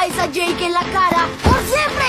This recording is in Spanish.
golpeáis a Jake en la cara. ¡Por siempre!